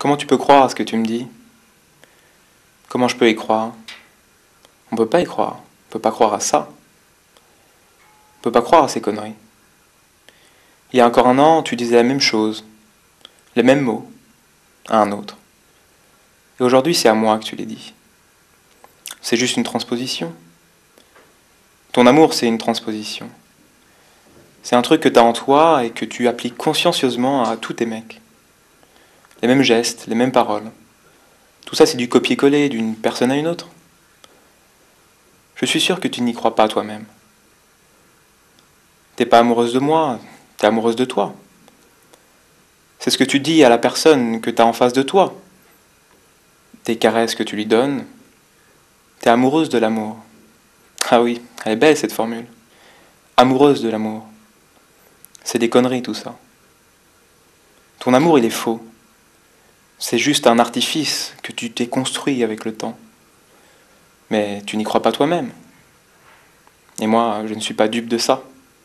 Comment tu peux croire à ce que tu me dis? Comment je peux y croire? On peut pas y croire. On peut pas croire à ça. On peut pas croire à ces conneries. Il y a encore un an, tu disais la même chose, les mêmes mots, à un autre. Et aujourd'hui, c'est à moi que tu les dis. C'est juste une transposition. Ton amour, c'est une transposition. C'est un truc que t'as en toi et que tu appliques consciencieusement à tous tes mecs. Les mêmes gestes, les mêmes paroles. Tout ça, c'est du copier-coller d'une personne à une autre. Je suis sûr que tu n'y crois pas toi-même. T'es pas amoureuse de moi, t'es amoureuse de toi. C'est ce que tu dis à la personne que t'as en face de toi. Tes caresses que tu lui donnes. T'es amoureuse de l'amour. Ah oui, elle est belle cette formule. Amoureuse de l'amour. C'est des conneries tout ça. Ton amour, il est faux. C'est juste un artifice que tu t'es construit avec le temps. Mais tu n'y crois pas toi-même. Et moi, je ne suis pas dupe de ça.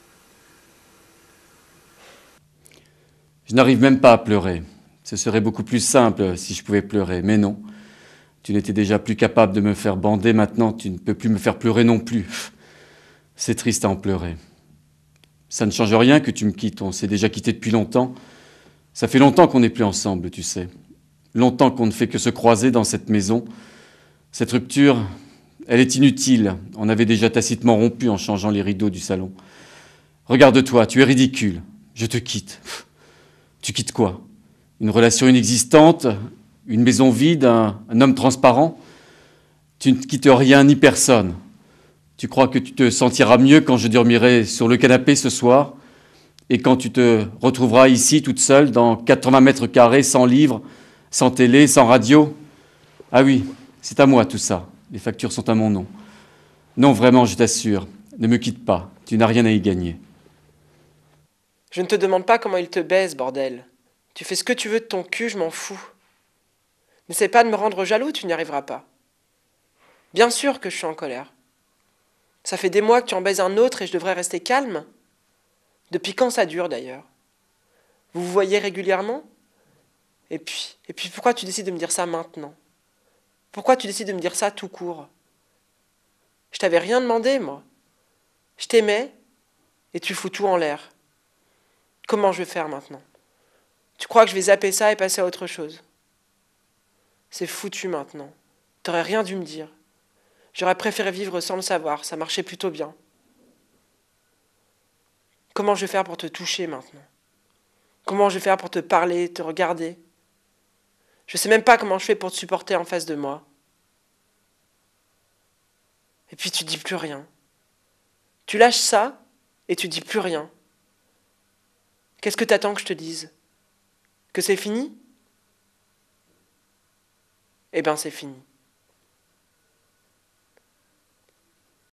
Je n'arrive même pas à pleurer. Ce serait beaucoup plus simple si je pouvais pleurer, mais non. Tu n'étais déjà plus capable de me faire bander, maintenant tu ne peux plus me faire pleurer non plus. C'est triste à en pleurer. Ça ne change rien que tu me quittes, on s'est déjà quitté depuis longtemps. Ça fait longtemps qu'on n'est plus ensemble, tu sais. Longtemps qu'on ne fait que se croiser dans cette maison. Cette rupture, elle est inutile. On avait déjà tacitement rompu en changeant les rideaux du salon. Regarde-toi, tu es ridicule. Je te quitte. Tu quittes quoi? Une relation inexistante? Une maison vide? Un homme transparent? Tu ne quittes rien ni personne. Tu crois que tu te sentiras mieux quand je dormirai sur le canapé ce soir et quand tu te retrouveras ici toute seule dans 80 mètres carrés, sans livre, sans télé, sans radio? Ah oui, c'est à moi tout ça. Les factures sont à mon nom. Non, vraiment, je t'assure, ne me quitte pas. Tu n'as rien à y gagner. Je ne te demande pas comment il te baise, bordel. Tu fais ce que tu veux de ton cul, je m'en fous. N'essaie pas de me rendre jaloux, tu n'y arriveras pas. Bien sûr que je suis en colère. Ça fait des mois que tu en baises un autre et je devrais rester calme. Depuis quand ça dure d'ailleurs? Vous vous voyez régulièrement? Et puis pourquoi tu décides de me dire ça maintenant? Pourquoi tu décides de me dire ça tout court? Je t'avais rien demandé, moi. Je t'aimais et tu fous tout en l'air. Comment je vais faire maintenant? Tu crois que je vais zapper ça et passer à autre chose? C'est foutu maintenant. T'aurais rien dû me dire. J'aurais préféré vivre sans le savoir, ça marchait plutôt bien. Comment je vais faire pour te toucher maintenant? Comment je vais faire pour te parler, te regarder? Je sais même pas comment je fais pour te supporter en face de moi. Et puis tu dis plus rien. Tu lâches ça et tu dis plus rien. Qu'est-ce que t'attends que je te dise? Que c'est fini? Eh ben c'est fini.